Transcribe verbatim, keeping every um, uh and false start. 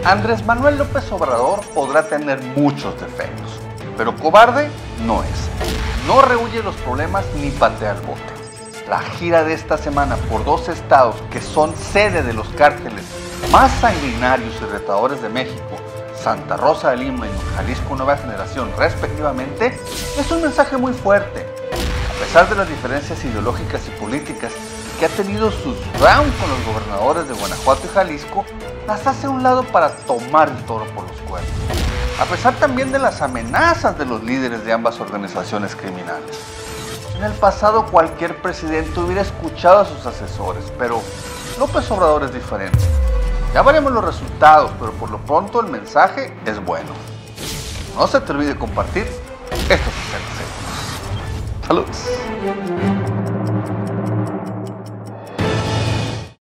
Andrés Manuel López Obrador podrá tener muchos defectos, pero cobarde no es. No rehúye los problemas ni patea el bote. La gira de esta semana por dos estados que son sede de los cárteles más sanguinarios y retadores de México, Santa Rosa de Lima y Jalisco Nueva Generación respectivamente, es un mensaje muy fuerte. A pesar de las diferencias ideológicas y políticas que ha tenido sus rounds con los gobernadores de Guanajuato y Jalisco, las hace a un lado para tomar el toro por los cuernos. A pesar también de las amenazas de los líderes de ambas organizaciones criminales. En el pasado cualquier presidente hubiera escuchado a sus asesores, pero López Obrador es diferente. Ya veremos los resultados, pero por lo pronto el mensaje es bueno. No se te olvide compartir estos sesenta segundos. Saludos.